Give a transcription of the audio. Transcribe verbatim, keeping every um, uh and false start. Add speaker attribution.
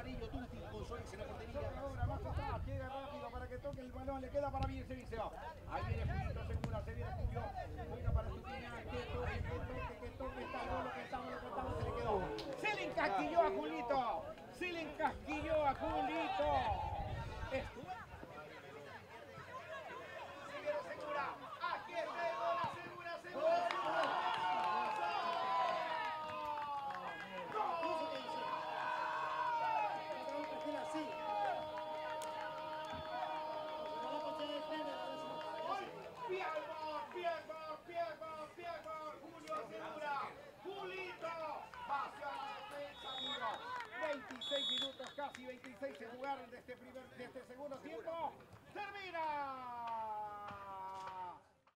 Speaker 1: Amarillo, Tuti con Solís en la portería.
Speaker 2: Ahora más atrás, llega rápido para que toque el balón, le queda para bien servicio. Ahí viene Julito Segura, se viene Julio. Juega para su piña, que toque, que toque, que toque, está lo que estamos, lo que estamos, se le quedó. Se le encasquilló a Julito. Se le encasquilló a Julito. Esto. Sigue Segura. Aquí está el gol, Segura, Segura, Segura. veintiséis minutos, casi veintiséis se jugaron de este, primer, de este segundo tiempo. ¡Termina!